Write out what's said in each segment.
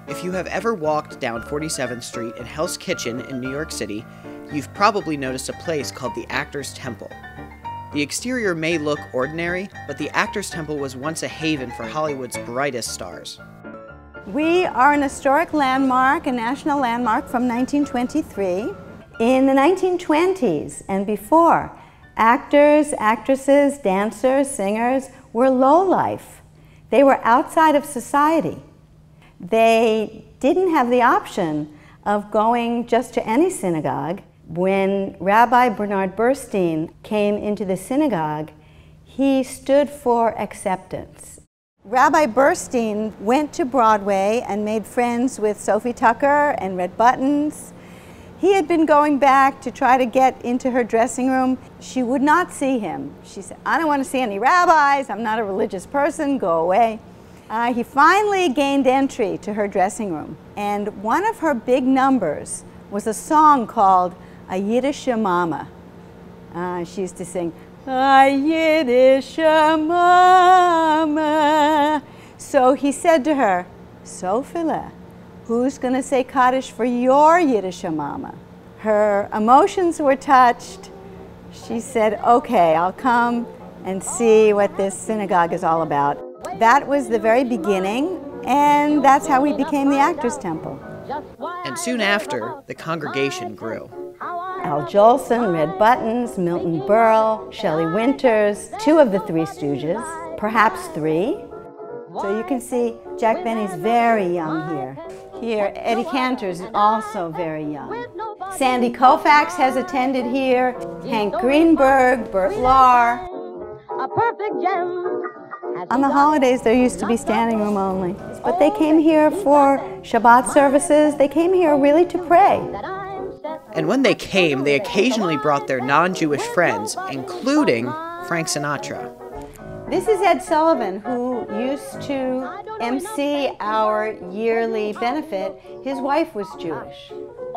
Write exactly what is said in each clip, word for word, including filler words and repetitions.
If you have ever walked down forty-seventh Street in Hell's Kitchen in New York City, you've probably noticed a place called the Actors Temple. The exterior may look ordinary, but the Actors Temple was once a haven for Hollywood's brightest stars. We are an historic landmark, a national landmark from nineteen twenty-three. In the nineteen twenties and before, actors, actresses, dancers, singers were lowlife. They were outside of society. They didn't have the option of going just to any synagogue. When Rabbi Bernard Burstein came into the synagogue, he stood for acceptance. Rabbi Burstein went to Broadway and made friends with Sophie Tucker and Red Buttons. He had been going back to try to get into her dressing room. She would not see him. She said, "I don't want to see any rabbis. I'm not a religious person. Go away." Uh, he finally gained entry to her dressing room. And one of her big numbers was a song called A Yiddish Mama. Uh, she used to sing, A Yiddish Mama. So he said to her, "Sophila, who's going to say Kaddish for your Yiddish Mama?" Her emotions were touched. She said, "Okay, I'll come and see what this synagogue is all about." That was the very beginning, and that's how we became the Actors Temple. And soon after, the congregation grew. Al Jolson, Red Buttons, Milton Berle, Shelley Winters, two of the Three Stooges, perhaps three. So you can see Jack Benny's very young here. Here, Eddie Cantor's also very young. Sandy Koufax has attended here, Hank Greenberg, Bert Lahr. A perfect gem. On the holidays, there used to be standing room only. But they came here for Shabbat services. They came here really to pray. And when they came, they occasionally brought their non-Jewish friends, including Frank Sinatra. This is Ed Sullivan, who used to emcee our yearly benefit. His wife was Jewish.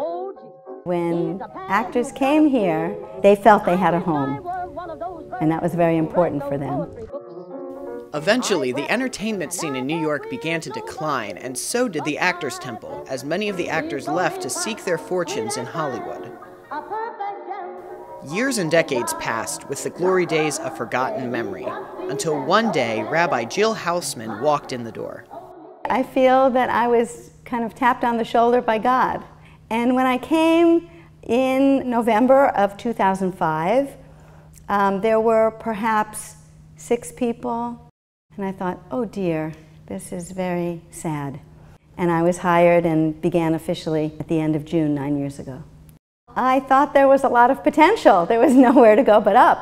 When actors came here, they felt they had a home, and that was very important for them. Eventually, the entertainment scene in New York began to decline, and so did the Actors Temple, as many of the actors left to seek their fortunes in Hollywood. Years and decades passed, with the glory days a forgotten memory, until one day, Rabbi Jill Hausman walked in the door. I feel that I was kind of tapped on the shoulder by God. And when I came in November of two thousand five, um, there were perhaps six people. And I thought, oh dear, this is very sad. And I was hired and began officially at the end of June, nine years ago. I thought there was a lot of potential. There was nowhere to go but up.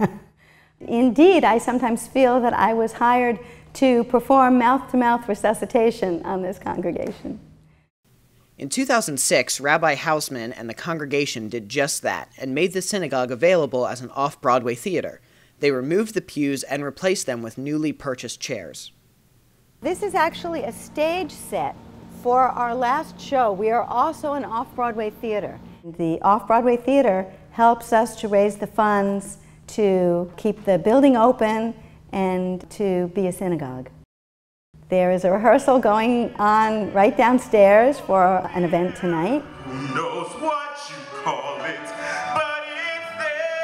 Indeed, I sometimes feel that I was hired to perform mouth-to-mouth resuscitation on this congregation. In two thousand six, Rabbi Hausman and the congregation did just that and made the synagogue available as an off-Broadway theater. They removed the pews and replaced them with newly purchased chairs. This is actually a stage set for our last show. We are also an off-Broadway theater. The off-Broadway theater helps us to raise the funds to keep the building open and to be a synagogue. There is a rehearsal going on right downstairs for an event tonight. Who knows what you call it, but it's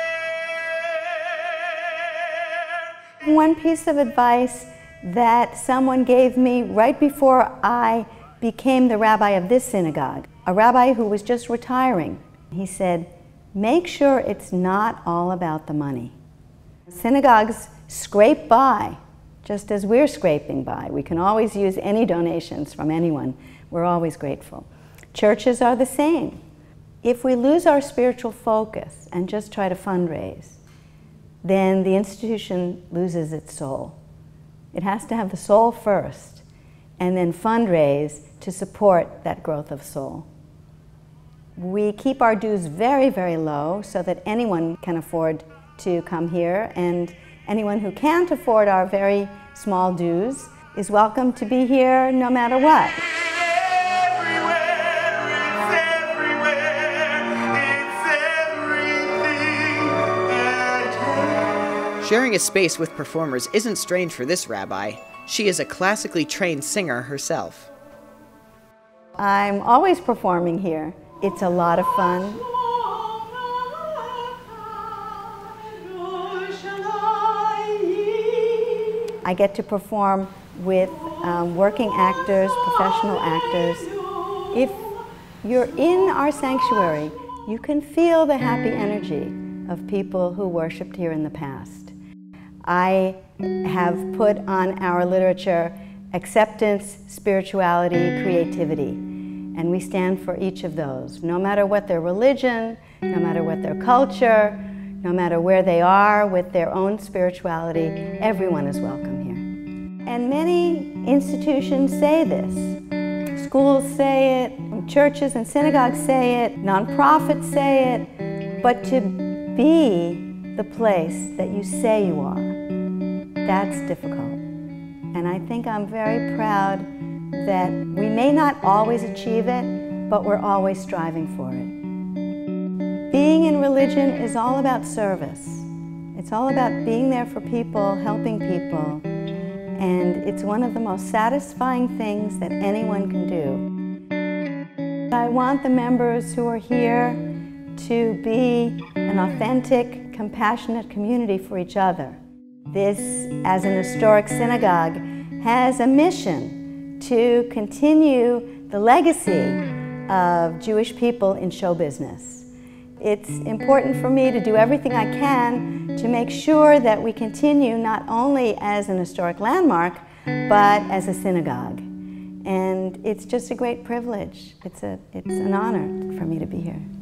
there. One piece of advice that someone gave me right before I became the rabbi of this synagogue, a rabbi who was just retiring, he said, make sure it's not all about the money. Synagogues scrape by, just as we're scraping by. We can always use any donations from anyone. We're always grateful. Churches are the same. If we lose our spiritual focus and just try to fundraise, then the institution loses its soul. It has to have the soul first, and then fundraise to support that growth of soul. We keep our dues very, very low so that anyone can afford to come here, and anyone who can't afford our very small dues is welcome to be here no matter what. Sharing a space with performers isn't strange for this rabbi. She is a classically trained singer herself. I'm always performing here. It's a lot of fun. I get to perform with um, working actors, professional actors. If you're in our sanctuary, you can feel the happy energy of people who worshiped here in the past. I have put on our literature acceptance, spirituality, creativity, and we stand for each of those. No matter what their religion, no matter what their culture, no matter where they are with their own spirituality, everyone is welcome here. And many institutions say this. Schools say it, churches and synagogues say it, nonprofits say it, but to be the place that you say you are, that's difficult. And I think I'm very proud that we may not always achieve it, but we're always striving for it. Being in religion is all about service. It's all about being there for people, helping people, and it's one of the most satisfying things that anyone can do. I want the members who are here to be an authentic, compassionate community for each other. This, as an historic synagogue, has a mission to continue the legacy of Jewish people in show business. It's important for me to do everything I can to make sure that we continue not only as an historic landmark, but as a synagogue. And it's just a great privilege. It's, a, it's an honor for me to be here.